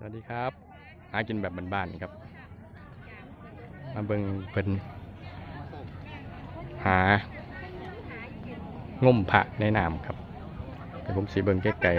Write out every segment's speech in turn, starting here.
วัสดีครับหากินแบบบ้านๆครับมาเบิ่งเพิ่นหางมพระในน้ำครับเดี๋ยวผมสีเบิ่งใกล้ๆ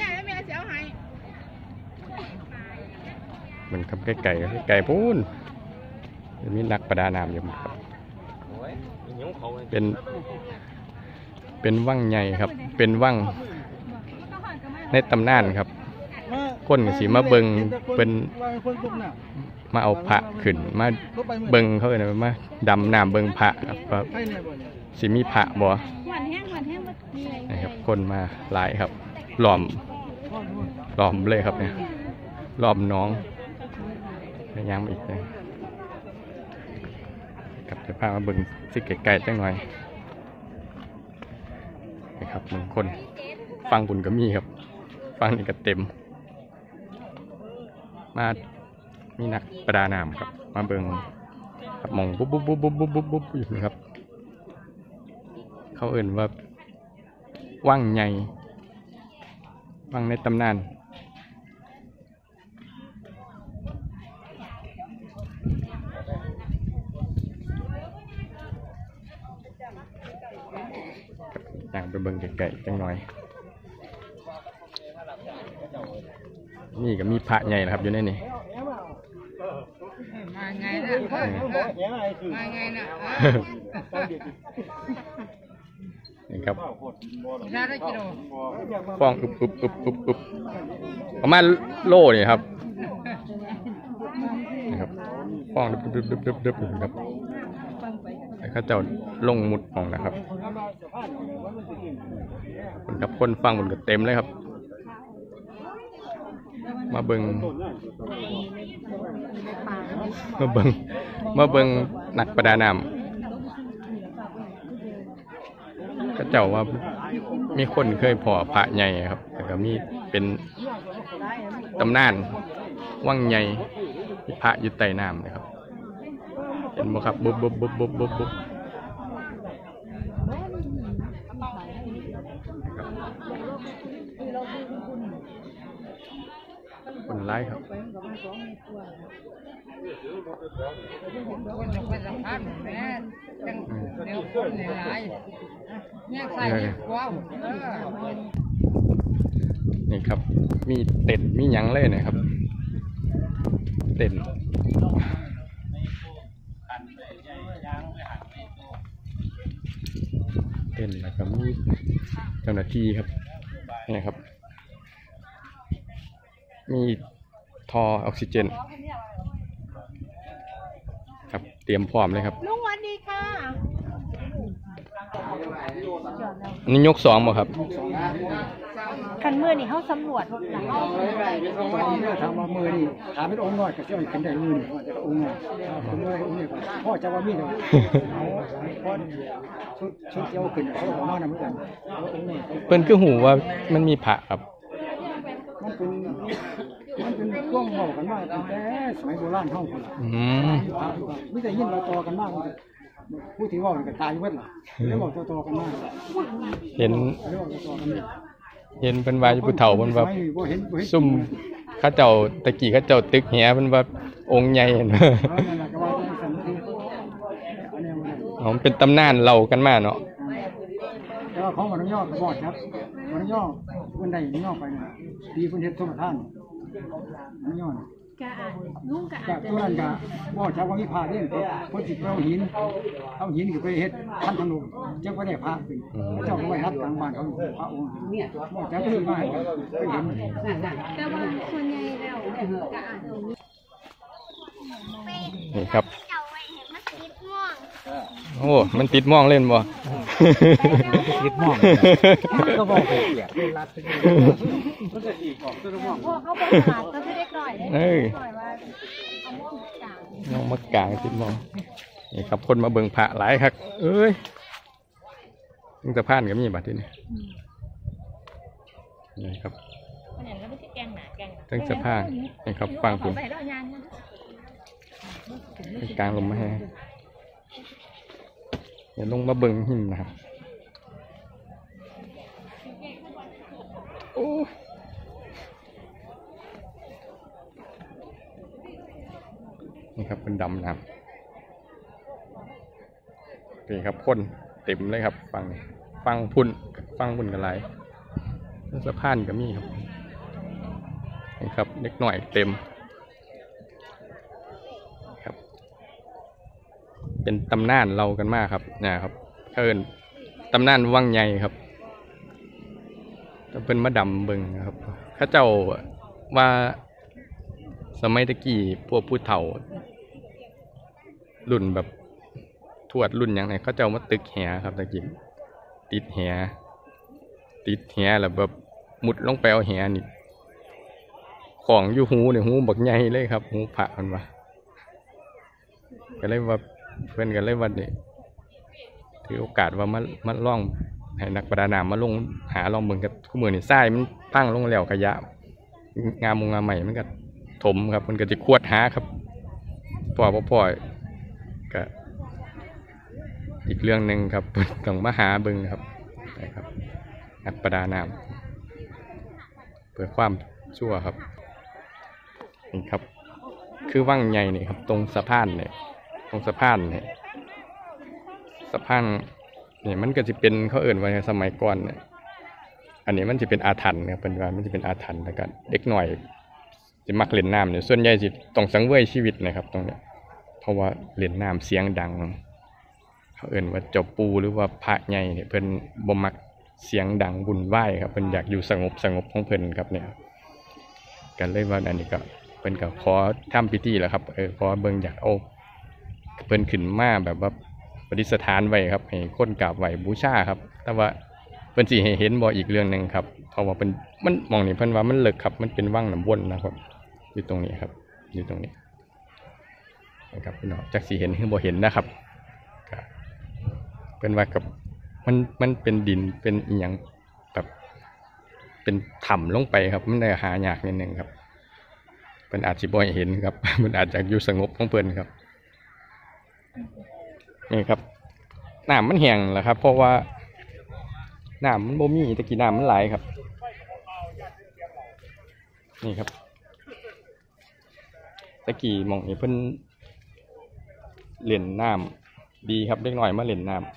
เบิ่งครับใกล้ๆไกลๆพูนมีนักประดาน้ำอยู่ครับเป็นวังใหญ่ครับเป็นวังในตำนานครับคนสีมาเบิงเป็นมาเอาพระขึ้นมาเบิงเขาเลยมาดำน้ำเบิงพระครับสีมีพระบ่นะครับคนมาหลายครับล้อมเลยครับเนี่ยล้อมน้องยังอีกนะครับจะพามาเบิงสิไกลๆจังหน่อยนะครับบางคนฟังบุญก็มีครับฟังนี่ก็เต็มมามีนักประดาน้ำครับมาเบิ่งครับมองบุ๊บอยู่นะครับเขาเอ่นว่าว่างใหญ่ว่างในตำนานอย่างไปเบิ่งไกลๆจังหน่อยนี่ก็มีพระใหญ่นะครับอยู่ในนี้มาไงนะมาไงนะนี่ครับน่าได้กิโลฟองอึบประมาณโล่นี่ครับนี่ครับฟองดึบครับเขาเจ้าลงมุดของนะครับคนกับคนฟังมันก็เต็มเลยครับมาเบิงนักประดาน้ำก็เจ้าว่ามีคนเคยพอพระใหญ่ครับแต่ก็มีเป็นตำนานว่างใหญ่พระอยู่ใต้น้ำนะครับเห็นบ่ครับบุ๊บคนไล่ครับคนจะไปสัมภาษณ์แม่จังเดี๋ยวคนหลายเนี่ยใส่ว้าวนี่ครับมีเต็นมีหยังเลยนะครับเต็นแล้วก็มีเจ้าหน้าที่ครับนี่ครับมีท่อออกซิเจนครับเตรียมพร้อมเลยครับลุงวันดีค่ะอันนี้ยก2บ่ครับกันมือนี่เขาสำรวจหลังทางมือนี่ถามเป็นองค์น้อยก็จะเป็นได้มือนี่ว่าจะองค์น้อยองค์นี้พ่อจะว่ามีเนาะพ่อชุดเดียวขึ้นเขาออกมาเหมือนกันเพิ่นคือหูว่ามันมีพระครับมันเป็นช่วงเมากันมาตั้งแต่สมัยโบราณเท่าคนละไม่ได้ยินเราต่อกันมากผู้ที่ว่ากันตายเวทล่ะแล้วบอกต่อกันมากเห็นเป็นว่าผู้เฒ่าเป็นว่าซุ่มข้าเจ้าตะกี้ข้าเจ้าตึกแหเป็นว่าองค์ใหญ่มันเป็นตำนานเล่ากันมาเนาะแล้วของมันย่อก็บอกครับมันย่อวันใดย่อไปเนี่ยดีคนเห็นสมท่านมันย่อกะลุงกะตัวนั้นกะบอกชาวว่ามีพาเล่นคนจิตเอาหินก็ไปเฮ็ดท่านถนนเจ้าก็ได้พาขึ้นเจ้าก็ไปรัดกลางบ้านเขาพระองค์บอกชาวที่มาให้ไปเห็นแต่ว่าส่วนใหญ่แล้วกะนี่ครับโอ้มันติดม่องเล่นบ่ติดม่องก็บอกเปียกรัดมันจะอีกออกตัวม่องพอเขาบอกตลาดก็ไม่ได้ก่อยได้ก่อยว่าเอาม่องกลางติดม่องนี่ครับคนมาเบิ่งพระหลายครับเอ้ยมึงจะพานกับมีบัดที่นี่นี่ครับตั้งจะพานนี่ครับฟังคุณกลางลมมาให้เดี๋ยวลงมาเบิ่งหินนะครับโอ้นี่ครับเป็นดำน้ำนี่ครับคนเต็มเลยครับฟังพุ่นกันหลายสะพานก็มีครับนี่ครับเล็กหน่อยเต็มครับเป็นตำนานเรากันมากครับนะครับเอิ้นตำนานวังใหญ่ครับจะเป็นมาดำเบิ่งครับข้าเจ้าว่าสมัยตะกี้พวกผู้เฒ่ารุ่นแบบทวดรุ่นอย่างไรเขาเจ้ามาตึกแหครับตะกี้ติดแหแล้วแบบมุดลงไปเอาแหนี่ของอยู่หูเนี่ยหูบักใหญ่เลยครับหูพระมันว่าก็เลยว่าเพื่อนกันเลยว่าเนี่ยถือโอกาสว่ามาล่องให้นักประดาน้ำมาลงหาลองเบิ่งกับคู่มือนี่ทรายมันพังลงแล้วขยะงามใหม่มันก็ถมครับมันก็จะขวดหาครับพ่อก็อีกเรื่องหนึ่งครับต้องมาหาเบิ่งครับนะครับนักประดาน้ำเพื่อความชั่วครับนี่ครับคือว่างใหญ่นี่ครับตรงสะพานเนี่ยสะพานเนี่ยมันก็จะเป็นเขาเอิ่นไว้ในสมัยก่อนเนี่ยอันนี้มันจะเป็นอาถรรพ์ครับเป็นว่ามันจะเป็นอาถรรพ์แล้วกันเด็กหน่อยจะมักเล่นน้ำเนี่ยส่วนใหญ่สิต้องสังเวยชีวิตนะครับตรงเนี้ยเพราะว่าเล่นน้ำเสียงดังเขาเอิ่นว่าเจ้าปู่หรือว่าพระใหญ่เนี่ยเพิ่นบ่มักเสียงดังวุ่นวายครับเพิ่นอยากอยู่สงบของเพิ่นครับเนี่ยกันเลยว่าอันนี้ก็เพิ่นก็ขอทำพิธีแหละครับขอเบิ่งอยากเอาเพิ่นขึ้นมาแบบว่าประดิษฐานไว้ครับให้คนกราบไหว้บูชาครับแต่ว่าเพิ่นสิให้เห็นบ่อีกเรื่องนึงครับเพราะว่าเพิ่นมันมองนี่เพิ่นว่ามันเลิกครับมันเป็นวังน้ำวนนะครับอยู่ตรงนี้ครับอยู่ตรงนี้นะครับพี่น้องจักสิเห็นหรือบ่เห็นนะครับก็เพิ่นว่ากับมันเป็นดินเป็นอีหยังแบบเป็นถ้ำลงไปครับมันได้หายากนิดนึงครับเพิ่นอาจสิบ่ให้เห็นครับมันอาจจะอยู่สงบของเพิ่นครับนี่ครับน้ำมันแห้งแหละครับเพราะว่าน้ำมันบ่มีตะกี้น้ำมันไหลครับนี่ครับตะกี้มองนี่เพิ่นเล่นน้ำดีครับเล็กน้อยมาเล่นน้ำ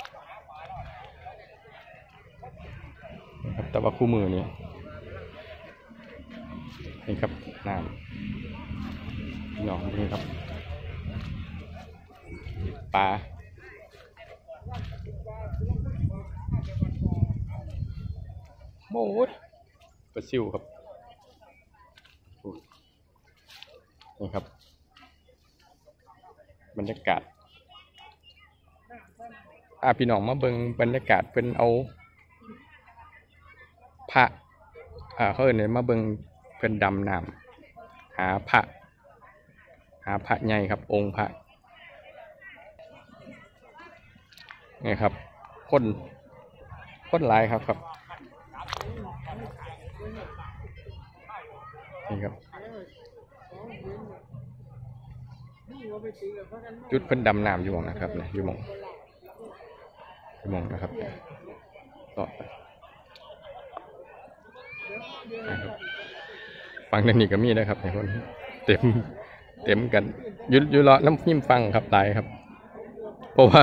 นะครับแต่ว่าคู่มือนี่นี่ครับน้ำหนองนี่ครับปลาโมดปลาซิวครับนี่ครับบรรยากาศพี่น้องมาเบิ่งบรรยากาศเป็นเอาพระเขาเอิ้นมาเบิ่งเพิ่นดำน้ำหาพระใหญ่ครับองค์พระนี่ครับคนหลายครับนี่ครับจุดเพิ่นดำน้ำอยู่หม้องนะครับเนี่ยอยู่หม้องนะครับต่อไปนะครับฟังด้านนี้ก็มีนะครับในคนเต็มกันยุเลาะน้ำยิ้มฟังครับหลายครับเพราะว่า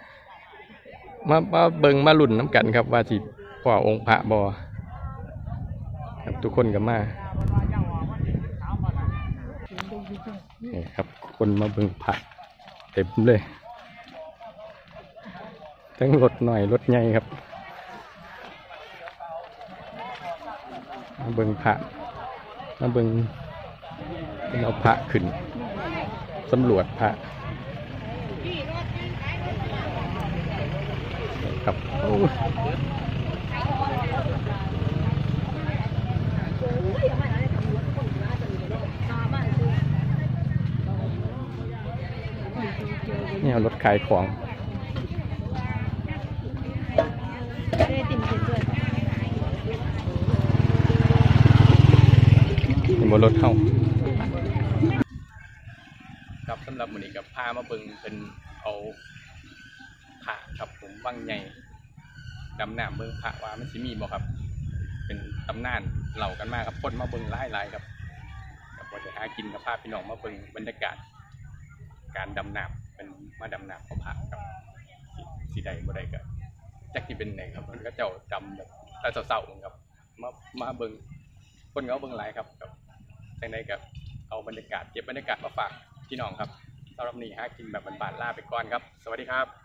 มาเบิ่งมาลุ่นน้ำกันครับว่าสิพ่อองค์พระบ่ครับทุกคนก็มานี่ครับคนมาเบิ่งพระเต็มเลยทั้งรถหน่อยรถใหญ่ครับมาเบิ่งพระมาเบิ่งเอาพระขึ้นสำรวจพระครับนี่รถขายของนี่บนรถเข้าครับสำหรับมื้อนี้กับพามาเบิ่งเป็นเอาพระครับผมวังใหญ่ดำน้ำเบิ่งพระว่ามันสิมีบ่ครับเป็นตำนานเล่ากันมาครับคนมาเบิ่งหลายๆครับกับว่าจะหากินกับพาพี่น้องมาเบิ่งบรรยากาศการดำน้ำเป็นมาดำน้ำเขาผักครับสีใดบ่ได้ก็จักที่เป็นไหนครับมันก็เจ้าดำแบบแต่เศร้าๆครับมาเบิ่งคนเขาเบิ่งหลายครับจังไดก็เอาบรรยากาศเก็บบรรยากาศมาฝากพี่น้องครับสำหรับนี้หากินแบบบ้านๆลาไปก่อนครับสวัสดีครับ